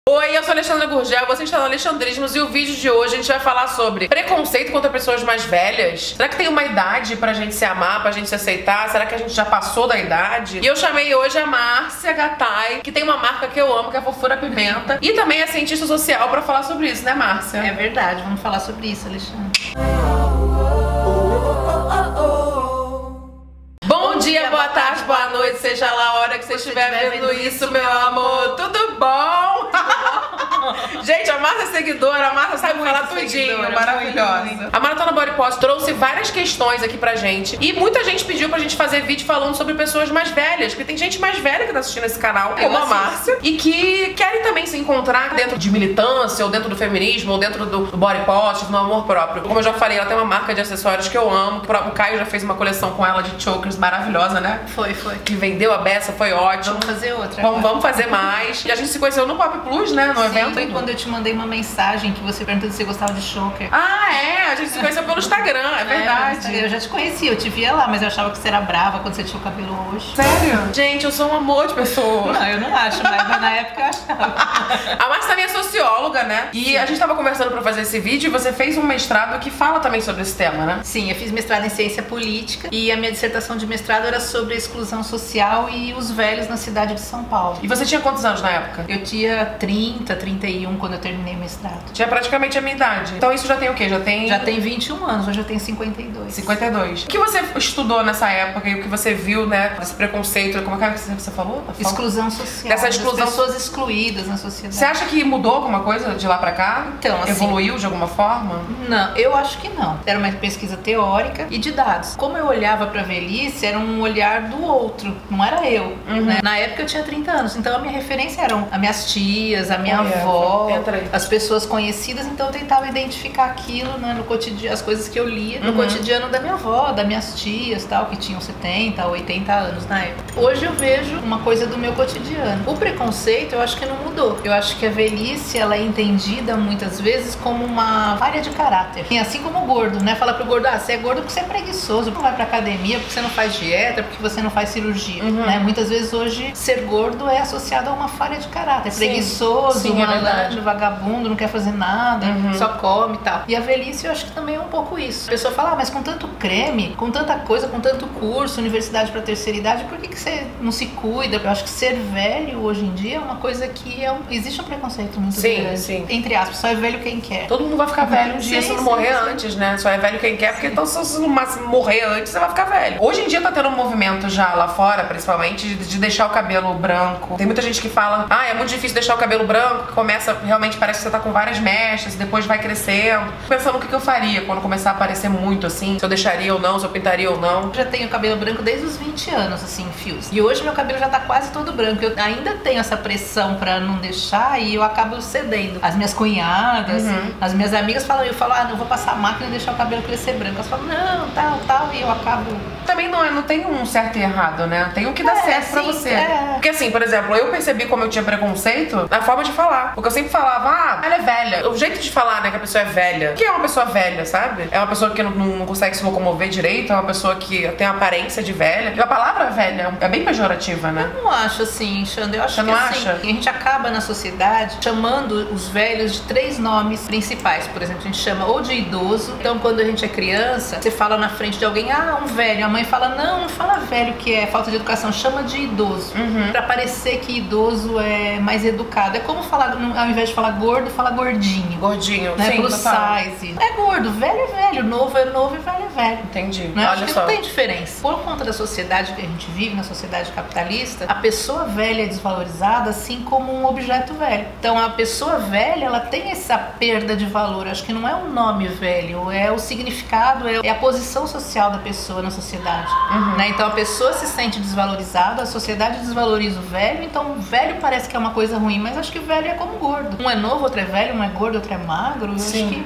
Oi, eu sou a Alexandra Gurgel, você está no Alexandrismos e o vídeo de hoje a gente vai falar sobre preconceito contra pessoas mais velhas. Será que tem uma idade pra gente se amar, pra gente se aceitar? Será que a gente já passou da idade? E eu chamei hoje a Márcia Gattai, que tem uma marca que eu amo, que é a Fofura Pimenta, e também é cientista social, pra falar sobre isso, né, Márcia? É verdade, vamos falar sobre isso, Alexandre. Bom dia, boa tarde, boa noite, seja lá a hora que você estiver vendo isso, meu amor. Tudo bom? Gente, a Márcia é seguidora, a Márcia sabe falar tudinho, maravilhosa. A Maratona Body Positive trouxe várias questões aqui pra gente e muita gente pediu pra gente fazer vídeo falando sobre pessoas mais velhas, porque tem gente mais velha que tá assistindo esse canal, como a Márcia, e que querem também se encontrar dentro de militância, ou dentro do feminismo, ou dentro do body positive, no amor próprio. Como eu já falei, ela tem uma marca de acessórios que eu amo, o Caio já fez uma coleção com ela de chokers maravilhosa, né? Foi. Que vendeu a beça, foi ótimo. Vamos fazer outra. Vamos fazer mais. E a gente se conheceu no Pop Plus, né? No evento. Foi quando eu te mandei uma mensagem que você perguntou se você gostava de choker. Ah, é? A gente se conheceu pelo Instagram, é verdade. Eu já te conhecia, eu te via lá, mas eu achava que você era brava quando você tinha o cabelo roxo. Sério? Gente, eu sou um amor de pessoa. Não, eu não acho, mas na época eu achava. A Márcia também é socióloga, né? E a gente tava conversando pra fazer esse vídeo e você fez um mestrado que fala também sobre esse tema, né? Sim, eu fiz mestrado em ciência política e a minha dissertação de mestrado era sobre a exclusão social e os velhos na cidade de São Paulo. E você tinha quantos anos na época? Eu tinha 30, 31 quando eu terminei o mestrado. Tinha praticamente a minha idade. Então isso já tem o quê? Já tem 21 anos, hoje eu tenho 52. 52. O que você estudou nessa época e o que você viu, né? Desse preconceito, como é que você falou? Exclusão social. Dessa exclusão. Das pessoas excluídas na sociedade. Você acha que mudou alguma coisa de lá pra cá? Então, assim, evoluiu de alguma forma? Não, eu acho que não. Era uma pesquisa teórica e de dados. Como eu olhava pra velhice, era um olhar do outro, não era eu. Né? Na época eu tinha 30 anos, então a minha referência eram as minhas tias, a minha avó, as pessoas conhecidas, então eu tentava identificar aquilo, né, no cotidiano, as coisas que eu lia no cotidiano da minha avó, das minhas tias, tal, que tinham 70, 80 anos na época. Hoje eu vejo uma coisa do meu cotidiano. O preconceito eu acho que não mudou. Eu acho que a velhice, ela é entendida muitas vezes como uma falha de caráter. E assim como o gordo, né? Fala pro gordo, você é gordo porque você é preguiçoso, não vai pra academia, porque você não faz dieta, porque você não faz cirurgia, né? Muitas vezes hoje ser gordo é associado a uma falha de caráter. Preguiçoso, malandro, vagabundo, não quer fazer nada, só come e tal. E a velhice eu acho que também é um pouco isso. A pessoa fala, mas com tanto creme, com tanta coisa, com tanto curso, universidade pra terceira idade, por que você não se cuida? Eu acho que ser velho hoje em dia é uma coisa que existe um preconceito muito grande. Sim. Entre aspas, só é velho quem quer. Todo mundo vai ficar velho um dia se não morrer antes, né? Só é velho quem quer, porque então se você não morrer antes, você vai ficar velho. Hoje em dia tá tendo um movimento já lá fora, principalmente, de deixar o cabelo branco. Tem muita gente que fala, é muito difícil deixar o cabelo branco, que começa, realmente parece que você tá com várias mechas, e depois vai crescendo. Pensando o que eu faria quando começar a aparecer muito, assim, se eu deixaria ou não, se eu pintaria ou não. Eu já tenho cabelo branco desde os 20 anos, assim, em fios. E hoje meu cabelo já tá quase todo branco. Eu ainda tenho essa pressão pra não deixar e eu acabo cedendo. As minhas cunhadas, as minhas amigas falam, eu falo, não vou passar a máquina e deixar o cabelo crescer branco. Elas falam, não, tal, e eu acabo... Também não tem um certo e errado, né? Tem o que dá certo pra você. Porque assim, por exemplo, eu percebi como eu tinha preconceito na forma de falar. Porque eu sempre falava, ela é velha. O jeito de falar, né, que a pessoa é velha. O que é uma pessoa velha, sabe? É uma pessoa que não consegue se locomover direito, é uma pessoa que tem a aparência de velha. E a palavra velha é bem pejorativa, né? Eu não acho assim, Xandra. Eu acho Você que não assim, acha? a gente acaba na sociedade chamando os velhos de 3 nomes principais. Por exemplo, a gente chama ou de idoso. Então, quando a gente é criança, você fala na frente de alguém, um velho. A mãe fala, não fala velho, que é falta de educação, chama de idoso. Pra parecer que idoso é mais educado. É como falar, ao invés de falar gordo, fala gordinho. Gordinho, né? sim, Plus size. É gordo, velho é velho, novo é novo e velho é velho. Entendi. Né? Acho que não tem diferença. Por conta da sociedade que a gente vive, na sociedade capitalista, a pessoa velha é desvalorizada assim como um objeto velho. Então a pessoa velha, ela tem essa perda de valor. Acho que não é o nome velho, é o significado, é a posição social da pessoa na sociedade. Né? Então a pessoa se sente desvalorizada, a sociedade desvaloriza o velho, então o velho parece que é uma coisa ruim, mas acho que velho é como gordo. Um é novo, outro é velho, um é gordo, outro é magro. Eu acho que é uma característica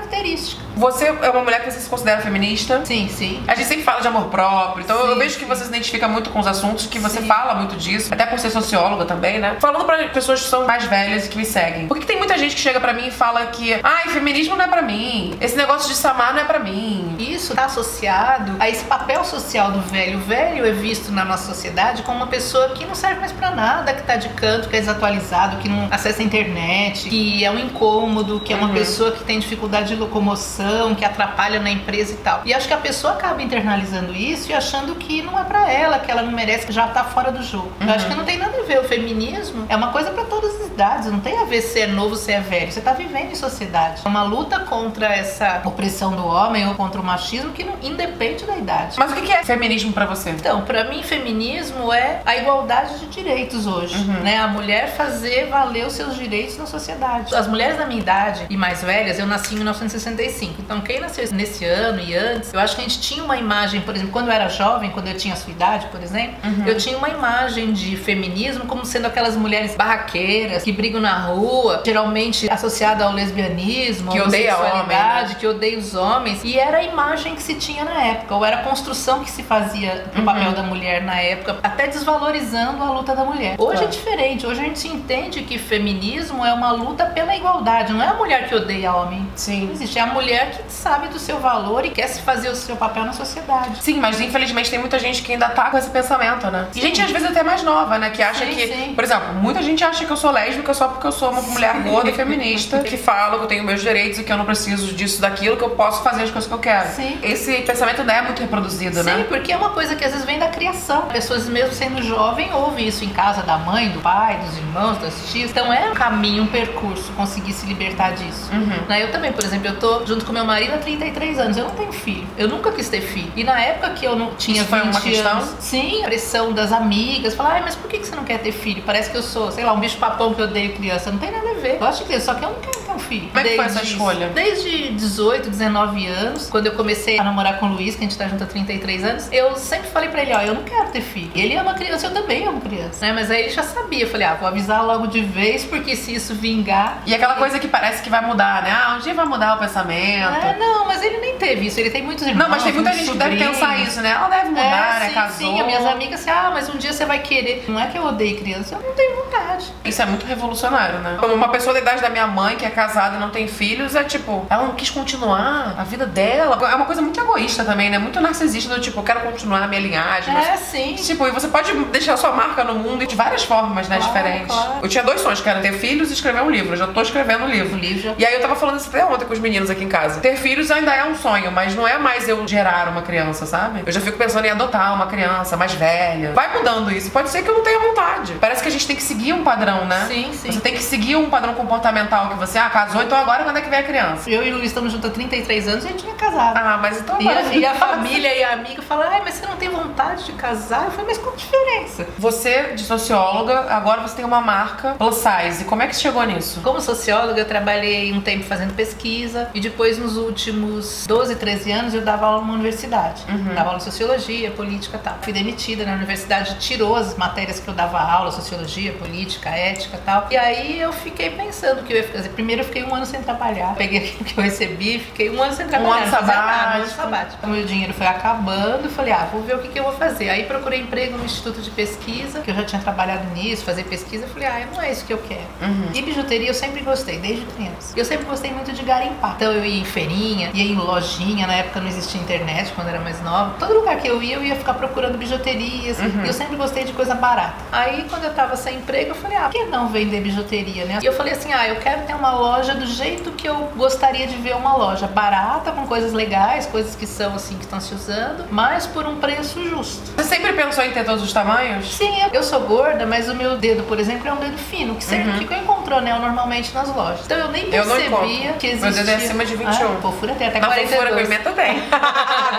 característica. Você é uma mulher que você se considera feminista? Sim, sim. A gente sempre fala de amor próprio, então Sim, eu vejo que sim. você se identifica muito com os assuntos, que você Sim. fala muito disso, até por ser socióloga também, né? Falando pra pessoas que são mais velhas e que me seguem. Por que tem muita gente que chega pra mim e fala que, ai, feminismo não é pra mim, esse negócio de samar não é pra mim? Isso está associado a esse papel social do velho. O velho é visto na nossa sociedade como uma pessoa que não serve mais pra nada, que tá de canto, que é desatualizado, que não acessa a internet, que é um incômodo, que é uma pessoa que tem dificuldade de locomoção, que atrapalha na empresa e tal. E acho que a pessoa acaba internalizando isso e achando que não é pra ela, que ela não merece, que já tá fora do jogo. Eu acho que não tem nada a ver. O feminismo é uma coisa pra todas as idades, não tem a ver se é novo, se é velho. Você tá vivendo em sociedade. É uma luta contra essa opressão do homem ou contra o machismo que não independe da idade. Mas o que é feminismo pra você? Então, pra mim, feminismo é a igualdade de direitos hoje, né? A mulher fazer valer os seus direitos na sociedade. As mulheres da minha idade e mais velhas, eu nasci em 1965. Então, quem nasceu nesse ano e antes, eu acho que a gente tinha uma imagem, por exemplo, quando eu era jovem, quando eu tinha a sua idade, por exemplo, eu tinha uma imagem de feminismo como sendo aquelas mulheres barraqueiras que brigam na rua, geralmente associada ao lesbianismo, que odeia homem, né? que odeia os homens. E era a imagem que se tinha na época, ou era a construção que se fazia do papel da mulher na época, até desvalorizando a luta da mulher. Hoje é diferente, hoje a gente se entende que feminismo é uma luta pela igualdade, não é a mulher que odeia homem. Sim. Não existe, é a mulher que sabe do seu valor e quer se fazer o seu papel na sociedade. Sim, mas infelizmente tem muita gente que ainda tá com esse pensamento, né? E gente às vezes até mais nova, né? Que acha que, por exemplo, muita gente acha que eu sou lésbica só porque eu sou uma mulher gorda e feminista que fala que eu tenho meus direitos e que eu não preciso disso, daquilo, que eu posso fazer as coisas que eu quero. Sim. Esse pensamento não é muito reproduzido, né? Sim, porque é uma coisa que às vezes vem da criação. Pessoas mesmo sendo jovem ouvem isso em casa da mãe, do pai, dos irmãos, das tias. Então é um caminho, um percurso conseguir se libertar disso. Eu também, por exemplo, eu tô junto com meu marido há 33 anos. Eu não tenho filho. Eu nunca quis ter filho. E na época que eu não tinha isso 20 foi uma questão? anos, sim, a pressão das amigas, falar, ai, mas por que você não quer ter filho? Parece que eu sou, sei lá, um bicho papão que eu odeio criança. Não tem nada a ver. Eu gosto de criança, só que eu não quero ter um filho. Como é que foi essa escolha? Desde 18, 19 anos, quando eu comecei a namorar com o Luiz, que a gente tá junto há 33 anos, eu sempre falei pra ele, ó, eu não quero ter filho. Ele ama criança, eu também amo criança, né? Mas aí ele já sabia. Eu falei, vou avisar logo de vez, porque se isso vingar... E aquela coisa que parece que vai mudar, né? Um dia vai mudar o pensamento. Não, mas ele nem teve isso. Ele tem muitos irmãos. Não, mas tem muita gente que deve pensar isso, né? Ela deve mudar, né? Sim, Casou. sim, as minhas amigas assim, mas um dia você vai querer. Não é que eu odeio criança, eu não tenho vontade. Isso é muito revolucionário, né? Como uma pessoa da idade da minha mãe, que é casada e não tem filhos, é tipo, ela não quis continuar a vida dela. É uma coisa muito egoísta também, né? Muito narcisista, do tipo, eu quero continuar a minha linhagem. Mas, sim. Tipo, e você pode deixar sua marca no mundo de várias formas, né? Diferentes. Claro. Eu tinha 2 sonhos, que era ter filhos e escrever um livro. Eu já tô escrevendo um livro. E aí eu tava falando isso até ontem com os meninos aqui em casa. Ter filhos ainda é um sonho, mas não é mais eu gerar uma criança, sabe? Eu já fico pensando em adotar uma criança mais velha. Vai mudando isso. Pode ser que eu não tenha vontade. Parece que a gente tem que seguir um padrão, né? Sim, sim. Você tem que seguir um padrão comportamental que você, casou, então agora quando é que vem a criança? Eu e o Luiz estamos juntos há 33 anos e a gente não é casado. Mas então E a família e a amiga falam, mas você não tem vontade de casar? Eu falei, mas qual a diferença? Você, de socióloga, agora você tem uma marca plus size. Como é que você chegou nisso? Como socióloga, eu trabalhei um tempo fazendo pesquisa e depois, nos últimos 12, 13 anos, eu dava aula numa universidade. Dava aula de sociologia, política e tal. Fui demitida na universidade, tirou as matérias que eu dava aula, sociologia, política, ética e tal. E aí eu fiquei pensando o que eu ia fazer. Primeiro eu fiquei 1 ano sem trabalhar. Peguei aquilo que eu recebi, fiquei 1 ano sem trabalhar. Um ano sabático. O meu dinheiro foi acabando e falei, vou ver o que eu vou fazer. Aí procurei emprego no Instituto de Pesquisa, que eu já tinha trabalhado nisso, fazer pesquisa. Eu falei, não é isso que eu quero. E bijuteria eu sempre gostei, desde criança. Eu sempre gostei muito de garimpar. Então eu ia em feirinha, ia em lojinha, na época não existia internet, quando eu era mais nova. Todo lugar que eu ia ficar procurando bijuterias. E eu sempre gostei de coisa barata. Aí quando eu tava sem emprego, eu falei, por que não vender bijuteria, né? E eu falei assim, eu quero ter uma loja do jeito que eu gostaria de ver uma loja. Barata, com coisas legais, coisas que são assim, que estão se usando, mas por um preço justo. Você sempre pensou em ter todos os tamanhos? Sim, eu sou gorda, mas o meu dedo, por exemplo, é um dedo fino, que sempre que eu encontro anel normalmente nas lojas. Então eu nem percebia que existia... Meu dedo é acima de 21. Fofura tem até Na 42. fofura com pimenta tem. Até 42.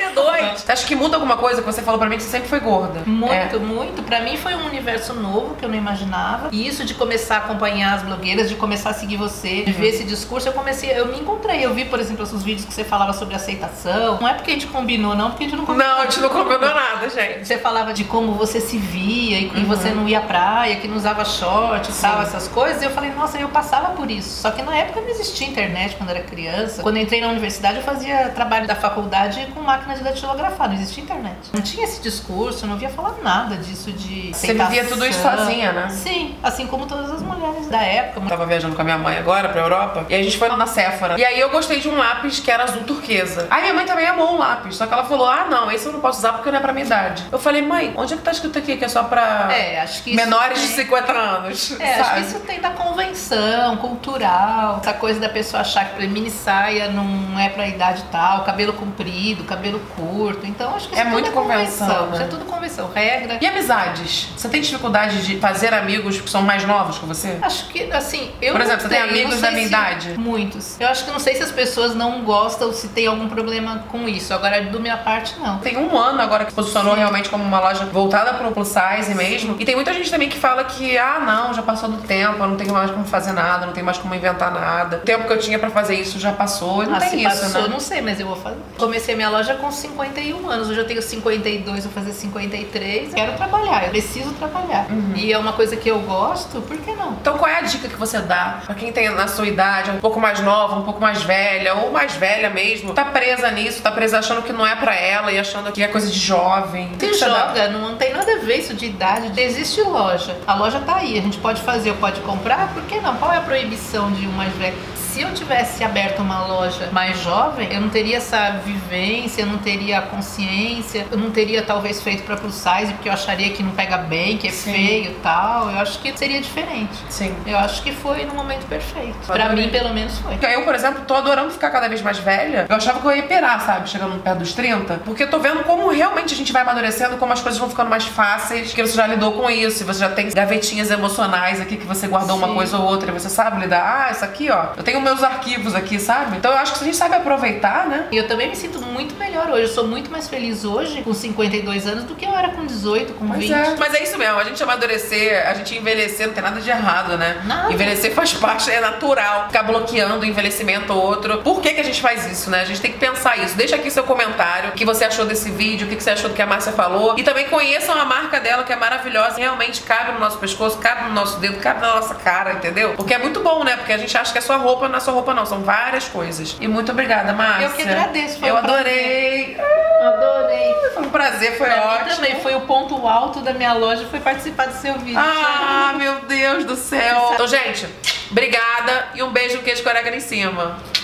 52. Você acha que muda alguma coisa? Que você falou pra mim que você sempre foi gorda. Muito, muito. Pra mim foi um universo novo que eu não imaginava. E isso de começar a acompanhar as blogueiras, de começar a seguir você, de ver esse discurso, eu me encontrei. Eu vi, por exemplo, os vídeos que você falava sobre aceitação. Não é porque a gente combinou, não, porque a gente não combinou. Não, a gente não combinou nada, gente. Você falava de como você se via e você não ia à praia, que não usava short e tal, essas coisas. E eu falei, nossa, eu passava por isso. Só que na época não existia internet quando eu era criança. Quando eu entrei na universidade, eu fazia trabalho da faculdade com máquina de datilografar. Não existia internet. Não tinha esse discurso, eu não via falar nada disso de aceitação. Você vivia tudo isso sozinha, né? Sim, assim como todas as mulheres da época. Eu tava viajando com a minha mãe agora pra Europa e a gente foi na Sephora. E aí eu gostei de um lápis que era azul turquesa. Aí minha mãe também amou um lápis, só que ela falou, ah não, esse eu não posso usar porque não é pra minha idade. Eu falei, mãe, onde é que tá escrito aqui que é só pra acho que menores de 50 anos? Sabe? Acho que isso tem da convenção cultural, essa coisa da pessoa achar que mini saia não é pra idade tal, cabelo comprido, cabelo curto. Então acho que isso é muito convenção, né? Isso é tudo convenção, regra. E amizades? Você tem dificuldade de fazer amigos que são mais novos que você? Acho que, assim, eu Por exemplo, você tem amigos da minha idade? Muitos. Eu acho que não sei se as pessoas não gostam, se tem algum problema com isso. Agora, do minha parte, não. Tem um ano agora que se posicionou realmente como uma loja voltada pro plus size mesmo. E tem muita gente também que fala que, ah, não, já passou do tempo, eu não tenho mais como fazer nada, não tenho mais como inventar nada. O tempo que eu tinha pra fazer isso já passou. E não tem isso, passou, né? Não sei, mas eu vou fazer. Comecei minha loja com 51 anos. Hoje eu tenho 52, vou fazer 53. Quero trabalhar, eu preciso trabalhar. E é uma coisa que eu gosto, por que não? Então qual é a dica que você dá pra quem tem na sua idade, um pouco mais nova, um pouco mais velha, ou mais velha mesmo, tá presa nisso, tá presa achando que não é pra ela e achando que é coisa de jovem? Se joga, não tem nada a ver isso de idade. Existe loja. A loja tá aí, a gente pode fazer ou pode comprar, por que não? Qual é a proibição de um mais velho? Se eu tivesse aberto uma loja mais jovem, eu não teria essa vivência, eu não teria a consciência, eu não teria talvez feito pra plus size, porque eu acharia que não pega bem, que é feio e tal. Eu acho que seria diferente. Sim. Eu acho que foi no momento perfeito. Pra mim, pelo menos, foi. Eu, por exemplo, tô adorando ficar cada vez mais velha. Eu achava que eu ia pirar, sabe? Chegando perto dos 30. Porque eu tô vendo como realmente a gente vai amadurecendo, como as coisas vão ficando mais fáceis, porque você já lidou com isso, e você já tem gavetinhas emocionais aqui que você guardou uma coisa ou outra, e você sabe lidar. Ah, isso aqui, ó. Eu tenho meus arquivos aqui, sabe? Então eu acho que se a gente sabe aproveitar, né? E eu também me sinto muito melhor hoje. Eu sou muito mais feliz hoje, com 52 anos, do que eu era com 18, com 20. Mas é isso mesmo. A gente amadurecer, a gente envelhecer, não tem nada de errado, né? Nada. Envelhecer faz parte, é natural. Ficar bloqueando o envelhecimento ou outro. Por que a gente faz isso, né? A gente tem que pensar isso. Deixa aqui seu comentário. O que você achou desse vídeo, o que você achou do que a Márcia falou. E também conheçam a marca dela, que é maravilhosa. Realmente cabe no nosso pescoço, cabe no nosso dedo, cabe na nossa cara, entendeu? Porque é muito bom, né? Porque a gente acha que é só roupa, não é só roupa não, são várias coisas. E muito obrigada, Márcia. Eu que agradeço, foi Eu adorei. Adorei. Foi um prazer, foi pra ótimo. mim também foi o ponto alto da minha loja, foi participar do seu vídeo. Ah, meu Deus do céu. Então, gente, obrigada e um beijo, queijo com orégano em cima.